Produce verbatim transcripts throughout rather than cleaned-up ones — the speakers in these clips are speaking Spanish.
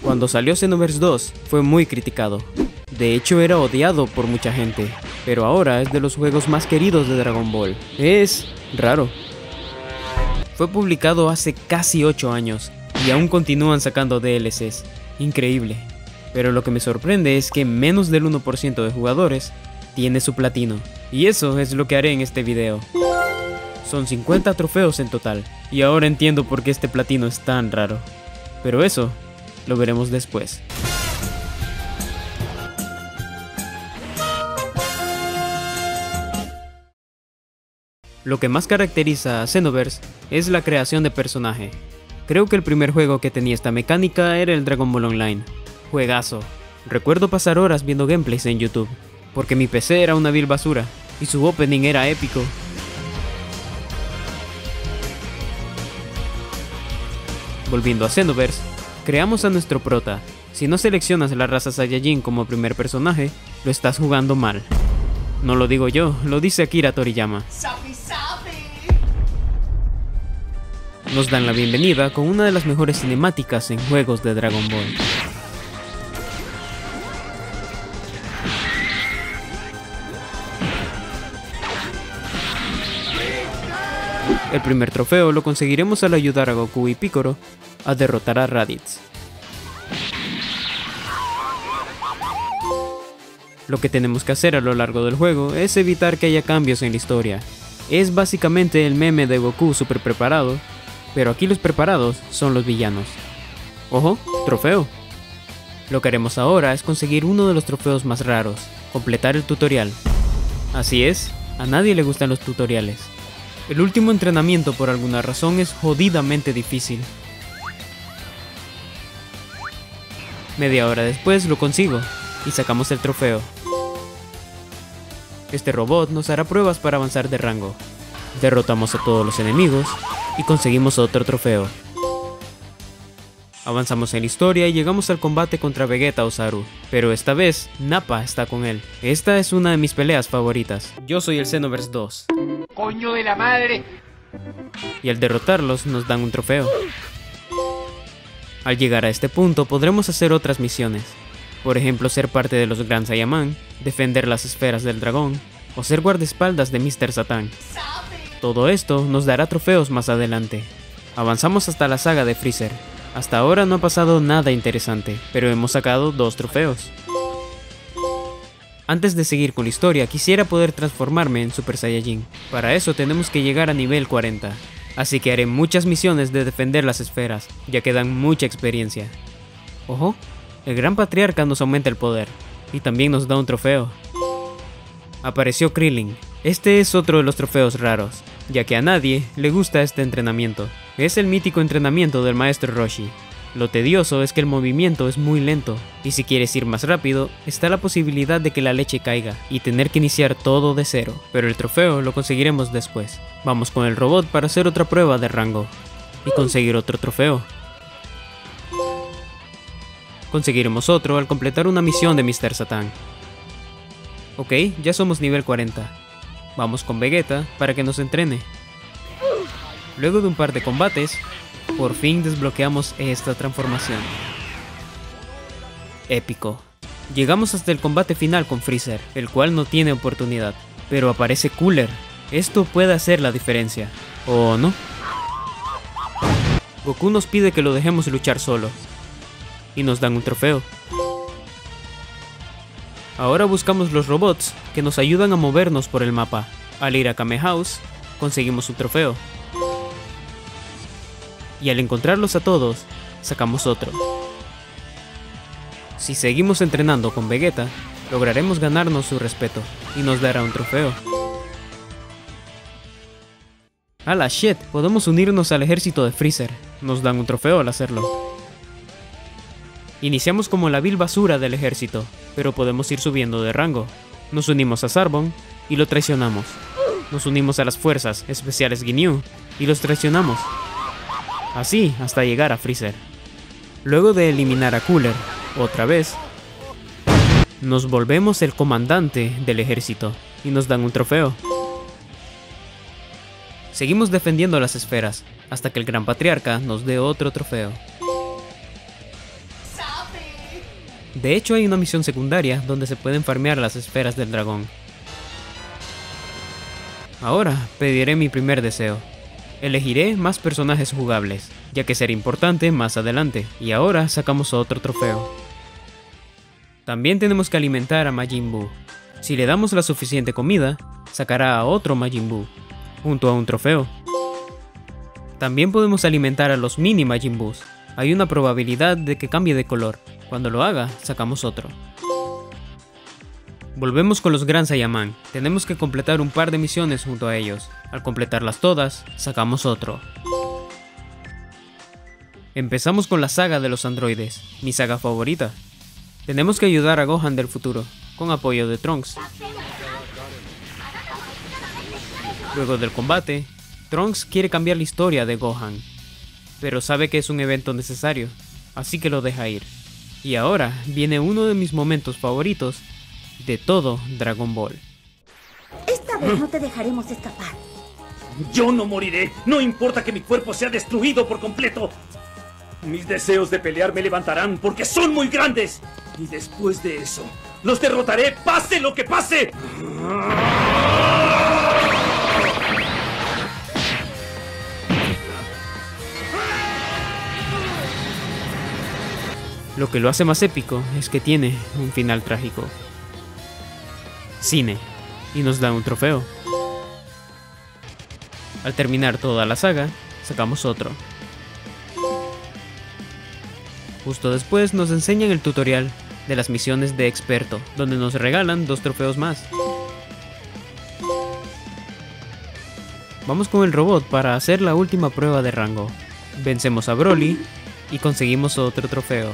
Cuando salió Xenoverse dos fue muy criticado. De hecho era odiado por mucha gente, pero ahora es de los juegos más queridos de Dragon Ball. Es raro. Fue publicado hace casi ocho años y aún continúan sacando D L Cs. Increíble. Pero lo que me sorprende es que menos del uno por ciento de jugadores tiene su platino. Y eso es lo que haré en este video. Son cincuenta trofeos en total, y ahora entiendo por qué este platino es tan raro. Pero eso lo veremos después. Lo que más caracteriza a Xenoverse es la creación de personaje. Creo que el primer juego que tenía esta mecánica era el Dragon Ball Online. Juegazo. Recuerdo pasar horas viendo gameplays en YouTube, porque mi P C era una vil basura, y su opening era épico. Volviendo a Xenoverse, creamos a nuestro prota. Si no seleccionas la raza Saiyajin como primer personaje, lo estás jugando mal. No lo digo yo, lo dice Akira Toriyama. Nos dan la bienvenida con una de las mejores cinemáticas en juegos de Dragon Ball. El primer trofeo lo conseguiremos al ayudar a Goku y Piccolo a derrotar a Raditz. Lo que tenemos que hacer a lo largo del juego es evitar que haya cambios en la historia. Es básicamente el meme de Goku super preparado, pero aquí los preparados son los villanos. ¡Ojo! ¡Trofeo! Lo que haremos ahora es conseguir uno de los trofeos más raros, completar el tutorial. Así es, a nadie le gustan los tutoriales. El último entrenamiento por alguna razón es jodidamente difícil. Media hora después lo consigo y sacamos el trofeo. Este robot nos hará pruebas para avanzar de rango. Derrotamos a todos los enemigos y conseguimos otro trofeo. Avanzamos en la historia y llegamos al combate contra Vegeta Osaru, pero esta vez Nappa está con él. Esta es una de mis peleas favoritas. Yo soy el Xenoverse dos. ¡Coño de la madre! Y al derrotarlos nos dan un trofeo. Al llegar a este punto podremos hacer otras misiones. Por ejemplo, ser parte de los Gran Saiyaman, defender las esferas del dragón, o ser guardaespaldas de míster Satan. Todo esto nos dará trofeos más adelante. Avanzamos hasta la saga de Freezer. Hasta ahora no ha pasado nada interesante, pero hemos sacado dos trofeos. Antes de seguir con la historia, quisiera poder transformarme en Super Saiyajin. Para eso tenemos que llegar a nivel cuarenta. Así que haré muchas misiones de defender las esferas, ya que dan mucha experiencia. Ojo, el Gran Patriarca nos aumenta el poder, y también nos da un trofeo. Apareció Krillin. Este es otro de los trofeos raros, ya que a nadie le gusta este entrenamiento. Es el mítico entrenamiento del maestro Roshi. Lo tedioso es que el movimiento es muy lento, y si quieres ir más rápido, está la posibilidad de que la leche caiga y tener que iniciar todo de cero, pero el trofeo lo conseguiremos después. Vamos con el robot para hacer otra prueba de rango, y conseguir otro trofeo. Conseguiremos otro al completar una misión de míster Satan. Ok, ya somos nivel cuarenta. Vamos con Vegeta para que nos entrene. Luego de un par de combates, por fin desbloqueamos esta transformación. Épico. Llegamos hasta el combate final con Freezer, el cual no tiene oportunidad, pero aparece Cooler. Esto puede hacer la diferencia, ¿o no? Goku nos pide que lo dejemos luchar solo, y nos dan un trofeo. Ahora buscamos los robots que nos ayudan a movernos por el mapa. Al ir a Kame House, conseguimos un trofeo. Y al encontrarlos a todos, sacamos otro. Si seguimos entrenando con Vegeta, lograremos ganarnos su respeto y nos dará un trofeo. ¡A la shit! Podemos unirnos al ejército de Freezer. Nos dan un trofeo al hacerlo. Iniciamos como la vil basura del ejército, pero podemos ir subiendo de rango. Nos unimos a Zarbon y lo traicionamos. Nos unimos a las fuerzas especiales Ginyu y los traicionamos. Así hasta llegar a Freezer. Luego de eliminar a Cooler, otra vez, nos volvemos el comandante del ejército y nos dan un trofeo. Seguimos defendiendo las esferas hasta que el Gran Patriarca nos dé otro trofeo. De hecho, hay una misión secundaria donde se pueden farmear las esferas del dragón. Ahora pediré mi primer deseo. Elegiré más personajes jugables, ya que será importante más adelante, y ahora sacamos otro trofeo. También tenemos que alimentar a Majin Buu. Si le damos la suficiente comida, sacará a otro Majin Buu, junto a un trofeo. También podemos alimentar a los mini Majin Buus. Hay una probabilidad de que cambie de color. Cuando lo haga, sacamos otro. Volvemos con los Gran Saiyaman. Tenemos que completar un par de misiones junto a ellos. Al completarlas todas, sacamos otro. Empezamos con la saga de los androides, mi saga favorita. Tenemos que ayudar a Gohan del futuro, con apoyo de Trunks. Luego del combate, Trunks quiere cambiar la historia de Gohan, pero sabe que es un evento necesario, así que lo deja ir. Y ahora viene uno de mis momentos favoritos de todo Dragon Ball. Esta vez no te dejaremos escapar. Yo no moriré, no importa que mi cuerpo sea destruido por completo. Mis deseos de pelear me levantarán porque son muy grandes. Y después de eso, los derrotaré, pase lo que pase. Lo que lo hace más épico es que tiene un final trágico. Cine, y nos da un trofeo. Al terminar toda la saga, sacamos otro. Justo después nos enseñan el tutorial de las misiones de experto, donde nos regalan dos trofeos más. Vamos con el robot para hacer la última prueba de rango. Vencemos a Broly y conseguimos otro trofeo.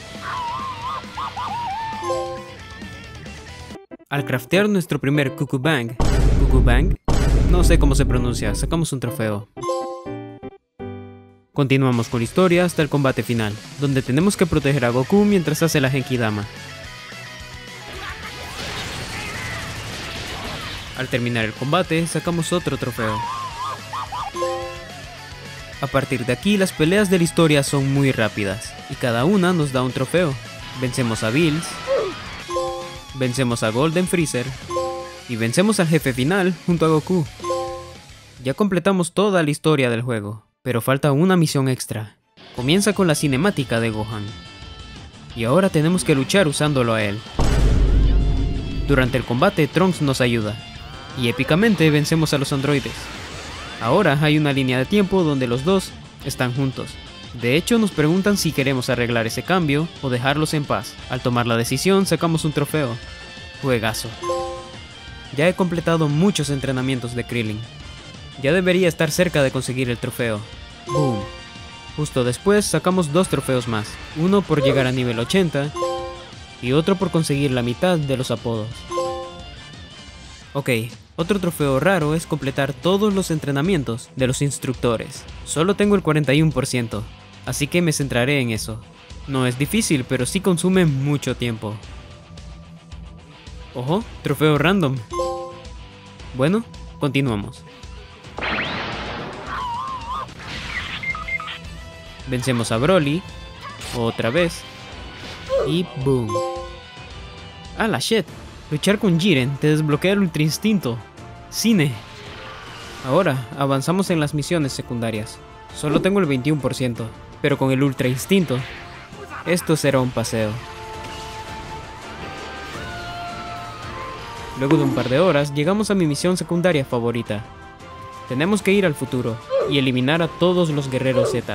Al craftear nuestro primer Kukubang, Kukubang, no sé cómo se pronuncia, sacamos un trofeo. Continuamos con la historia hasta el combate final, donde tenemos que proteger a Goku mientras hace la Genkidama. Al terminar el combate, sacamos otro trofeo. A partir de aquí, las peleas de la historia son muy rápidas, y cada una nos da un trofeo. Vencemos a Bills, vencemos a Golden Freezer, y vencemos al jefe final junto a Goku. Ya completamos toda la historia del juego, pero falta una misión extra. Comienza con la cinemática de Gohan, y ahora tenemos que luchar usándolo a él. Durante el combate, Trunks nos ayuda, y épicamente vencemos a los androides. Ahora hay una línea de tiempo donde los dos están juntos. De hecho, nos preguntan si queremos arreglar ese cambio o dejarlos en paz. Al tomar la decisión, sacamos un trofeo. Juegazo. Ya he completado muchos entrenamientos de Krillin. Ya debería estar cerca de conseguir el trofeo. Boom. Justo después sacamos dos trofeos más. Uno por llegar a nivel ochenta y otro por conseguir la mitad de los apodos. Ok, otro trofeo raro es completar todos los entrenamientos de los instructores. Solo tengo el cuarenta y uno por ciento, así que me centraré en eso. No es difícil, pero sí consume mucho tiempo. Ojo, trofeo random. Bueno, continuamos. Vencemos a Broly, otra vez, y boom. ¡Ah, la shit! Luchar con Jiren te desbloquea el Ultra Instinto. Cine. Ahora, avanzamos en las misiones secundarias. Solo tengo el veintiuno por ciento, pero con el Ultra Instinto, esto será un paseo. Luego de un par de horas, llegamos a mi misión secundaria favorita. Tenemos que ir al futuro y eliminar a todos los guerreros Z.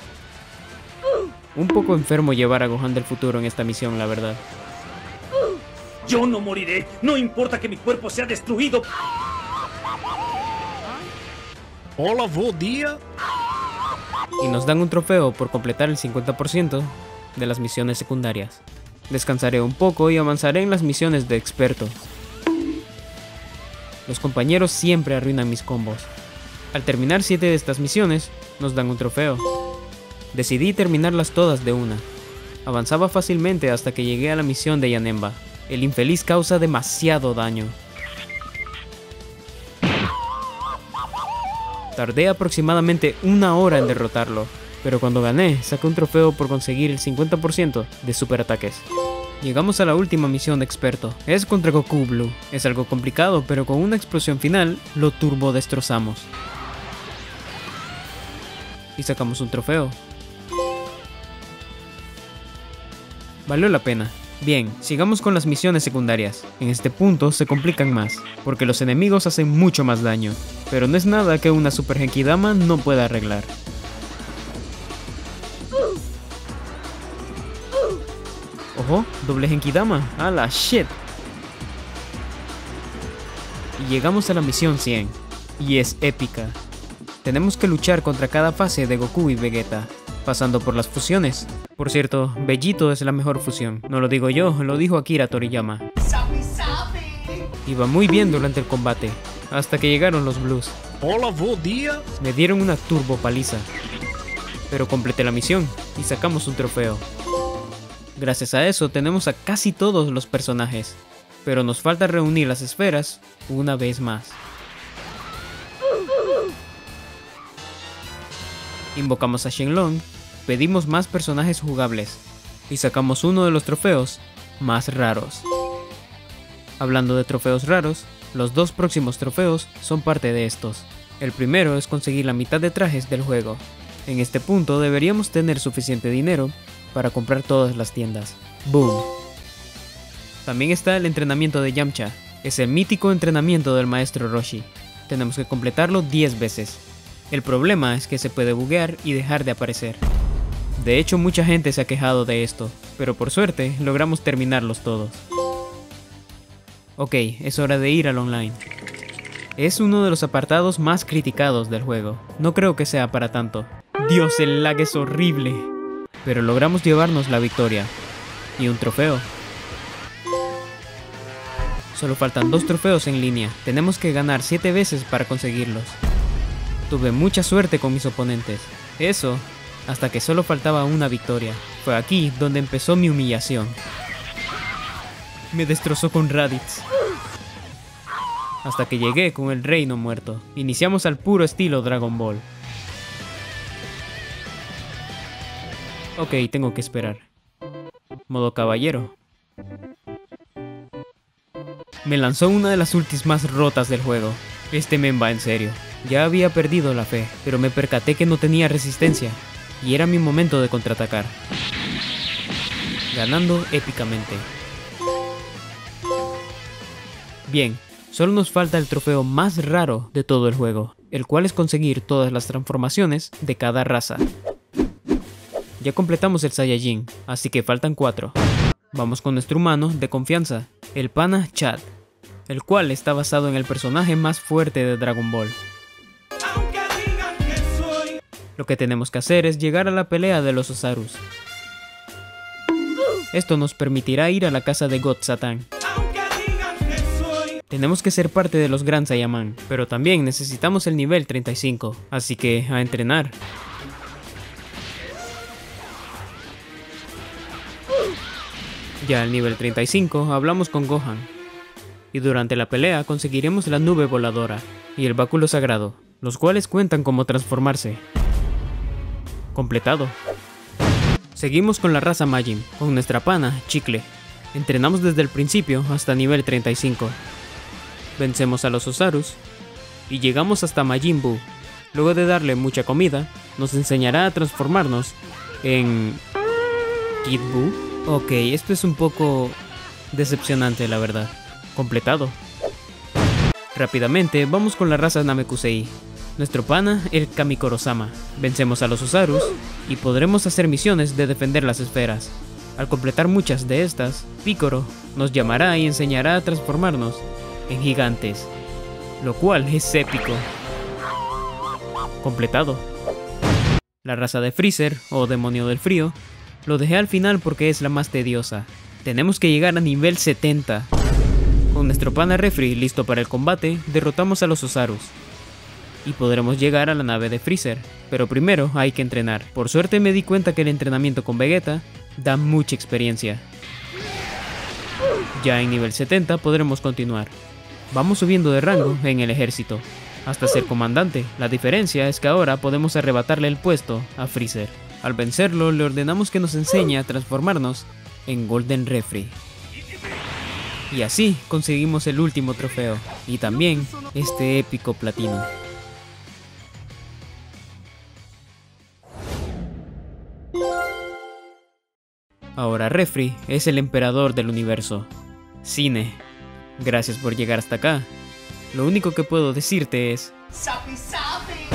Un poco enfermo llevar a Gohan del futuro en esta misión, la verdad. Yo no moriré, no importa que mi cuerpo sea destruido. Hola, buen día. Y nos dan un trofeo por completar el cincuenta por ciento de las misiones secundarias. Descansaré un poco y avanzaré en las misiones de experto. Los compañeros siempre arruinan mis combos. Al terminar siete de estas misiones, nos dan un trofeo. Decidí terminarlas todas de una. Avanzaba fácilmente hasta que llegué a la misión de Janemba. El infeliz causa demasiado daño. Tardé aproximadamente una hora en derrotarlo, pero cuando gané, saqué un trofeo por conseguir el cincuenta por ciento de superataques. Llegamos a la última misión de experto. Es contra Goku Blue. Es algo complicado, pero con una explosión final lo turbo destrozamos. Y sacamos un trofeo. Valió la pena. Bien, sigamos con las misiones secundarias. En este punto se complican más, porque los enemigos hacen mucho más daño, pero no es nada que una Super Genkidama no pueda arreglar. Ojo, doble Genkidama, a la shit. Y llegamos a la misión cien, y es épica. Tenemos que luchar contra cada fase de Goku y Vegeta, pasando por las fusiones. Por cierto, Bellito es la mejor fusión. No lo digo yo, lo dijo Akira Toriyama. Iba muy bien durante el combate, hasta que llegaron los Blues. Hola, buen día. Me dieron una turbo paliza, pero completé la misión y sacamos un trofeo. Gracias a eso tenemos a casi todos los personajes, pero nos falta reunir las esferas una vez más. Invocamos a Shenlong, pedimos más personajes jugables y sacamos uno de los trofeos más raros. Hablando de trofeos raros, los dos próximos trofeos son parte de estos. El primero es conseguir la mitad de trajes del juego. En este punto deberíamos tener suficiente dinero para comprar todas las tiendas. ¡Boom! También está el entrenamiento de Yamcha. Es el mítico entrenamiento del maestro Roshi. Tenemos que completarlo diez veces. El problema es que se puede buguear y dejar de aparecer. De hecho, mucha gente se ha quejado de esto, pero por suerte logramos terminarlos todos. Ok, es hora de ir al online. Es uno de los apartados más criticados del juego. No creo que sea para tanto. Dios, el lag es horrible. Pero logramos llevarnos la victoria. Y un trofeo. Solo faltan dos trofeos en línea. Tenemos que ganar siete veces para conseguirlos. Tuve mucha suerte con mis oponentes. Eso, hasta que solo faltaba una victoria. Fue aquí donde empezó mi humillación. Me destrozó con Raditz. Hasta que llegué con el reino muerto. Iniciamos al puro estilo Dragon Ball. Ok, tengo que esperar. Modo caballero. Me lanzó una de las ultis más rotas del juego. Este men va en serio. Ya había perdido la fe, pero me percaté que no tenía resistencia. Y era mi momento de contraatacar. Ganando épicamente. Bien, solo nos falta el trofeo más raro de todo el juego, el cual es conseguir todas las transformaciones de cada raza. Ya completamos el Saiyajin, así que faltan cuatro. Vamos con nuestro humano de confianza, el pana Chad, el cual está basado en el personaje más fuerte de Dragon Ball. Lo que tenemos que hacer es llegar a la pelea de los Osarus. Esto nos permitirá ir a la casa de God Satan. Tenemos que ser parte de los Gran Saiyaman, pero también necesitamos el nivel treinta y cinco, así que a entrenar. Ya al nivel treinta y cinco hablamos con Gohan, y durante la pelea conseguiremos la nube voladora y el báculo sagrado, los cuales cuentan cómo transformarse. Completado. Seguimos con la raza Majin, con nuestra pana Chicle. Entrenamos desde el principio hasta nivel treinta y cinco. Vencemos a los Osarus y llegamos hasta Majin Buu. Luego de darle mucha comida, nos enseñará a transformarnos en... Kid Buu. Ok, esto es un poco decepcionante, la verdad. Completado. Rápidamente vamos con la raza Namekusei. Nuestro pana, el Kamikoro-sama. Vencemos a los Osarus y podremos hacer misiones de defender las esferas. Al completar muchas de estas, Piccolo nos llamará y enseñará a transformarnos en gigantes, lo cual es épico. Completado. La raza de Freezer, o demonio del frío, lo dejé al final porque es la más tediosa. Tenemos que llegar a nivel setenta. Con nuestro pana Refri listo para el combate, derrotamos a los Osarus y podremos llegar a la nave de Freezer, pero primero hay que entrenar. Por suerte me di cuenta que el entrenamiento con Vegeta da mucha experiencia. Ya en nivel setenta podremos continuar. Vamos subiendo de rango en el ejército, hasta ser comandante. La diferencia es que ahora podemos arrebatarle el puesto a Freezer. Al vencerlo le ordenamos que nos enseñe a transformarnos en Golden Refree. Y así conseguimos el último trofeo, y también este épico platino. Ahora Refree es el emperador del universo. Cine, gracias por llegar hasta acá. Lo único que puedo decirte es... ¡Sapi, sapi!